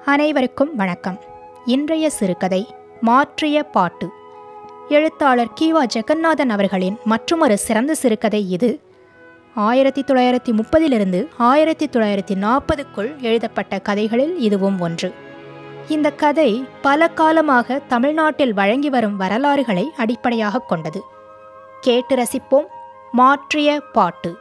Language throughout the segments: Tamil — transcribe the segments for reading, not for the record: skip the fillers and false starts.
அனைவருக்கும் வணக்கம். இன்றைய சிறுகதை மாற்றிய பாட்டு. எழுத்தாளர் கி.வா. ஜெகநாதன் அவர்களின் மற்றுமொரு சிறந்த சிறுகதை இது. 1930 1940க்குள் எழுதப்பட்ட கதைகளில் இதுவும் ஒன்று. இந்த கதை பல காலமாக தமிழ்நாட்டில் வழங்கி வரும் வரலாறுகளை அடிப்படையாக கொண்டது. கேட்டு ரசிப்போம். மாற்றிய பாட்டு.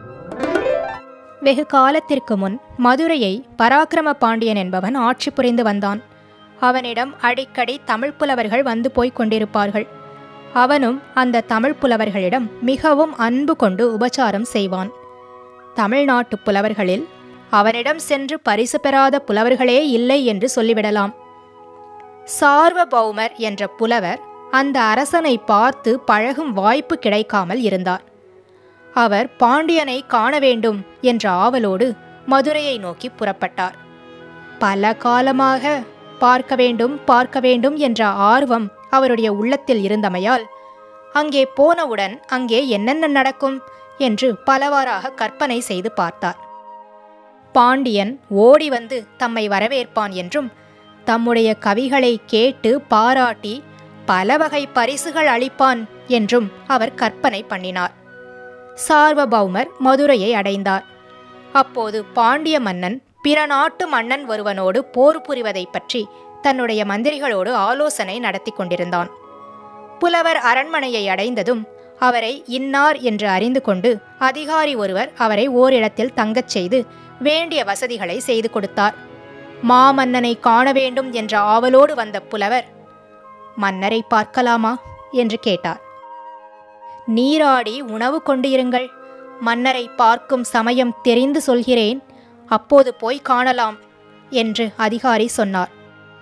வெகு காலத்திற்கு முன் மதுரையை பராக்கிரம பாண்டியன் என்பவன் ஆட்சி புரிந்து வந்தான். அவனிடம் அடிக்கடி தமிழ் புலவர்கள் வந்து போய்க் கொண்டிருப்பார்கள். அவனும் அந்த தமிழ் புலவர்களிடம் மிகவும் அன்பு கொண்டு உபச்சாரம் செய்வான். தமிழ்நாட்டு புலவர்களில் அவனிடம் சென்று பரிசு பெறாத புலவர்களே இல்லை என்று சொல்லிவிடலாம். சார்வபௌமர் என்ற புலவர் அந்த அரசனை பார்த்து பழகும் வாய்ப்பு கிடைக்காமல் இருந்தார். அவர் பாண்டியனை காண வேண்டும் என்ற ஆவலோடு மதுரையை நோக்கி புறப்பட்டார். பல காலமாக பார்க்க வேண்டும் என்ற ஆர்வம் அவருடைய உள்ளத்தில் இருந்தமையால் அங்கே போனவுடன் அங்கே என்னென்ன நடக்கும் என்று பலவாறாக கற்பனை செய்து பார்த்தார். பாண்டியன் ஓடி வந்து தம்மை வரவேற்பான் என்றும் தம்முடைய கவிகளை கேட்டு பாராட்டி பல வகை பரிசுகள் அளிப்பான் என்றும் அவர் கற்பனை பண்ணினார். சார்வபௌமர் மதுரையை அடைந்தார். அப்போது பாண்டிய மன்னன் பிற நாட்டு மன்னன் ஒருவனோடு போர் புரிவதை பற்றி தன்னுடைய மந்திரிகளோடு ஆலோசனை நடத்தி கொண்டிருந்தான். புலவர் அரண்மனையை அடைந்ததும் அவரை இன்னார் என்று அறிந்து கொண்டு அதிகாரி ஒருவர் அவரை ஓரிடத்தில் தங்கச் செய்து வேண்டிய வசதிகளை செய்து கொடுத்தார். மாமன்னனை காண வேண்டும் என்ற ஆவலோடு வந்த புலவர், மன்னரை பார்க்கலாமா என்று கேட்டார். நீராடி உணவு கொண்டு இருங்கள், மன்னரை பார்க்கும் சமயம் தெரிந்து சொல்கிறேன், அப்போது போய் காணலாம் என்று அதிகாரி சொன்னார்.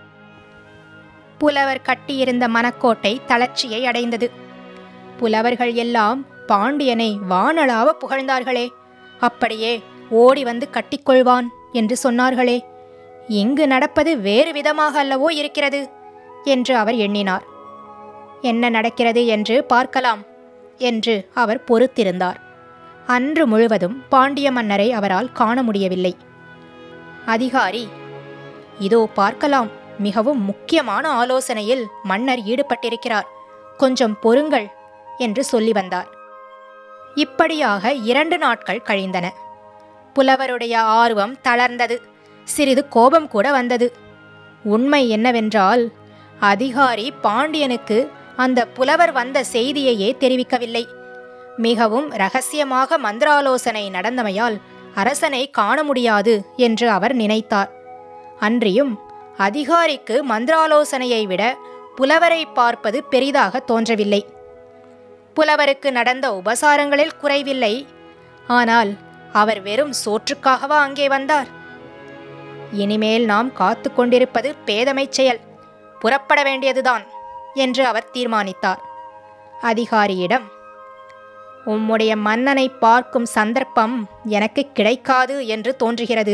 புலவர் கட்டியிருந்த மனக்கோட்டை தளர்ச்சியை அடைந்தது. புலவர்கள் எல்லாம் பாண்டியனை வானளாவ புகழ்ந்தார்களே, அப்படியே ஓடி வந்து கட்டிக்கொள்வான் என்று சொன்னார்களே, இங்கு நடப்பது வேறு விதமாக அல்லவோ இருக்கிறது என்று அவர் எண்ணினார். என்ன நடக்கிறது என்று பார்க்கலாம் என்று அவர் பொறுத்திருந்தார். அன்று முழுவதும் பாண்டிய மன்னரை அவரால் காண முடியவில்லை. அதிகாரி, இதோ பார்க்கலாம், மிகவும் முக்கியமான ஆலோசனையில் மன்னர் ஈடுபட்டிருக்கிறார், கொஞ்சம் பொறுங்கள் என்று சொல்லி வந்தார். இப்படியாக 2 நாட்கள் கழிந்தன. புலவருடைய ஆர்வம் தளர்ந்தது. சிறிது கோபம் கூட வந்தது. உண்மை என்னவென்றால், அதிகாரி பாண்டியனுக்கு அந்த புலவர் வந்த செய்தியையே தெரிவிக்கவில்லை. மிகவும் இரகசியமாக மந்திராலோசனை நடந்தமையால் அரசனை காண முடியாது என்று அவர் நினைத்தார். அன்றியும் அதிகாரிக்கு மந்திராலோசனையை விட புலவரை பார்ப்பது பெரிதாக தோன்றவில்லை. புலவருக்கு நடந்த உபசாரங்களில் குறைவில்லை. ஆனால் அவர் வெறும் சோற்றுக்காகவா அங்கே வந்தார்? இனிமேல் நாம் காத்து கொண்டிருப்பது பேதமை செயல், புறப்பட வேண்டியதுதான் என்று அவர் தீர்மானித்தார். அதிகாரியிடம், உம்முடைய மன்னனை பார்க்கும் சந்தர்ப்பம் எனக்கு கிடைக்காது என்று தோன்றுகிறது.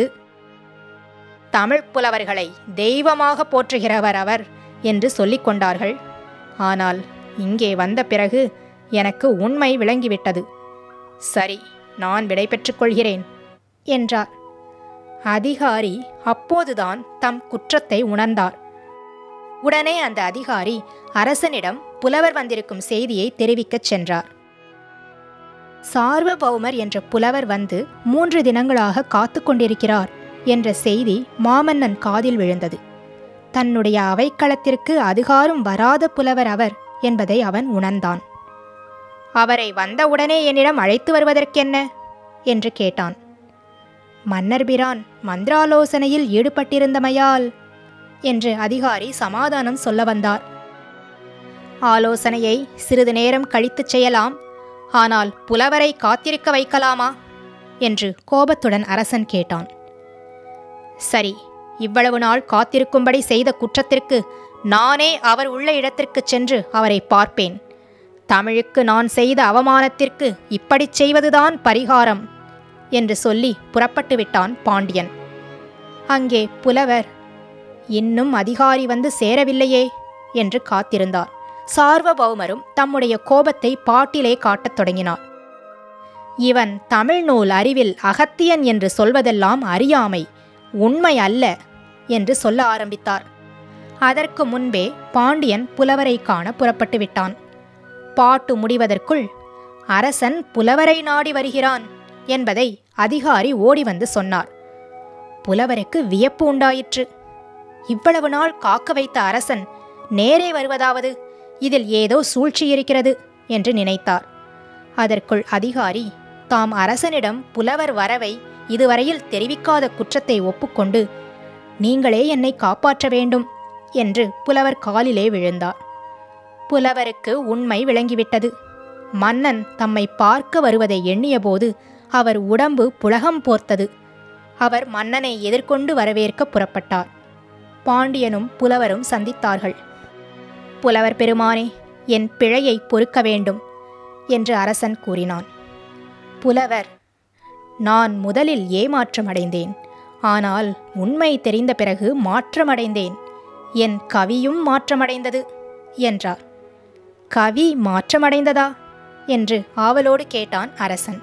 தமிழ் புலவர்களை தெய்வமாக போற்றுகிறவர் அவர் என்று சொல்லிக் கொண்டார்கள். ஆனால் இங்கே வந்த பிறகு எனக்கு உண்மை விளங்கிவிட்டது. சரி, நான் விடை பெற்றுக் கொள்கிறேன் என்றார். அதிகாரி அப்போதுதான் தம் குற்றத்தை உணர்ந்தார். உடனே அந்த அதிகாரி அரசனிடம் புலவர் வந்திருக்கும் செய்தியை தெரிவிக்கச் சென்றார். சார்வபௌமர் என்ற புலவர் வந்து 3 தினங்களாக காத்து கொண்டிருக்கிறார் என்ற செய்தி மாமன்னன் காதில் விழுந்தது. தன்னுடைய அவைக்களத்திற்கு அதிகாரம் வராத புலவர் அவர் என்பதை அவன் உணர்ந்தான். அவரை வந்தவுடனே என்னிடம் அழைத்து வருவதற்கென்ன என்று கேட்டான். மன்னர் பிரான் மந்திராலோசனையில் ஈடுபட்டிருந்தமையால் என்று அதிகாரி சமாதானம் சொல்ல வந்தார். ஆலோசனையை சிறிது நேரம் கழித்து செய்யலாம், ஆனால் புலவரை காத்திருக்க வைக்கலாமா என்று கோபத்துடன் அரசன் கேட்டான். சரி, இவ்வளவு நாள் காத்திருக்கும்படி செய்த குற்றத்திற்கு நானே அவர் உள்ள இடத்திற்கு சென்று அவரை பார்ப்பேன். தமிழுக்கு நான் செய்த அவமானத்திற்கு இப்படிச் செய்வதுதான் பரிகாரம் என்று சொல்லி புறப்பட்டு விட்டான் பாண்டியன். அங்கே புலவர் இன்னும் அதிகாரி வந்து சேரவில்லையே என்று காத்திருந்தார். சார்வபௌமரும் தம்முடைய கோபத்தை பாட்டிலே காட்டத் தொடங்கினார். இவன் தமிழ் நூல் அறிவில் அகத்தியன் என்று சொல்வதெல்லாம் அறியாமை, உண்மை அல்ல என்று சொல்ல ஆரம்பித்தார். அதற்கு முன்பே பாண்டியன் புலவரை காண புறப்பட்டு விட்டான். பாட்டு முடிவதற்குள் அரசன் புலவரை நாடி வருகிறான் என்பதை அதிகாரி ஓடி வந்து சொன்னார். புலவருக்கு வியப்பு உண்டாயிற்று. இவ்வளவு நாள் காக்க வைத்த அரசன் நேரே வருவதாவது, இதில் ஏதோ சூழ்ச்சி இருக்கிறது என்று நினைத்தார். அதற்குள் அதிகாரி தாம் அரசனிடம் புலவர் வரவை இதுவரையில் தெரிவிக்காத குற்றத்தை ஒப்புக்கொண்டு, நீங்களே என்னை காப்பாற்ற வேண்டும் என்று புலவர் காலிலே விழுந்தார். புலவருக்கு உண்மை விளங்கிவிட்டது. மன்னன் தம்மை பார்க்க வருவதை எண்ணியபோது அவர் உடம்பு புளகம் போர்த்தது. அவர் மன்னனை எதிர்கொண்டு வரவேற்க புறப்பட்டார். பாண்டியனும் புலவரும் சந்தித்தார்கள். புலவர் பெருமானே, என் பிழையை பொறுக்க வேண்டும் என்று அரசன் கூறினான். புலவர், நான் முதலில் ஏமாற்றமடைந்தேன். ஆனால் உண்மை தெரிந்த பிறகு மாற்றமடைந்தேன். என் கவியும் மாற்றமடைந்தது என்றார். கவி மாற்றமடைந்ததா என்று ஆவலோடு கேட்டான் அரசன்.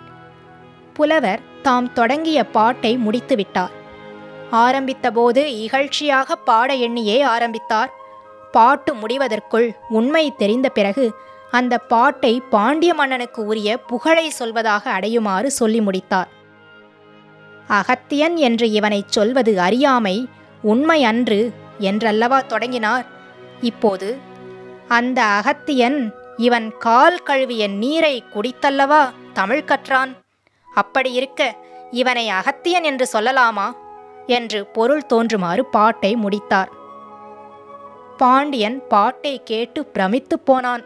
புலவர் தாம் தொடங்கிய பாட்டை முடித்துவிட்டார். ஆரம்பித்தபோது இகழ்ச்சியாக பாட எண்ணியே ஆரம்பித்தார். பாட்டு முடிவதற்குள் உண்மை தெரிந்த பிறகு அந்த பாட்டை பாண்டிய மன்னனுக்கு உரிய புகழை சொல்வதாக அடையுமாறு சொல்லி முடித்தார். அகத்தியன் என்று இவனைச் சொல்வது அறியாமை, உண்மை அன்று என்றல்லவா தொடங்கினார். இப்போது அந்த அகத்தியன் இவன் கால் கழுவிய நீரை குடித்தல்லவா தமிழ் கற்றான். அப்படியிருக்க இவனை அகத்தியன் என்று சொல்லலாமா என்று பொருள் தோன்றுமாறு பாட்டை முடித்தார். பாண்டியன் பாட்டை கேட்டு பிரமித்துப் போனான்.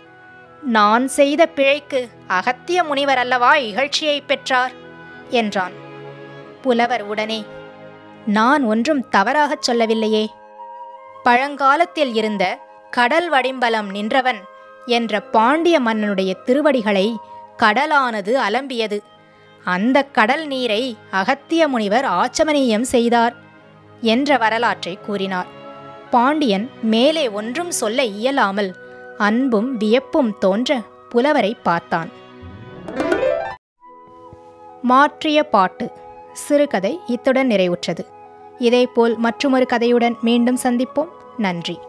நான் செய்த பிழைக்கு அகத்திய முனிவர் அல்லவா இகழ்ச்சியை பெற்றார் என்றான். புலவர் உடனே, நான் ஒன்றும் தவறாகச் சொல்லவில்லையே. பழங்காலத்தில் இருந்த கடல் வடிம்பலம் நின்றவன் என்ற பாண்டிய மன்னனுடைய திருவடிகளை கடலானது அலம்பியது. அந்த கடல் நீரை அகத்திய முனிவர் ஆச்சமனீயம் செய்தார் என்ற வரலாற்றை கூறினார். பாண்டியன் மேலே ஒன்றும் சொல்ல இயலாமல் அன்பும் வியப்பும் தோன்ற புலவரை பார்த்தான். மாற்றிய பாட்டு சிறுகதை இத்துடன் நிறைவுற்றது. இதேபோல் மற்றொரு கதையுடன் மீண்டும் சந்திப்போம். நன்றி.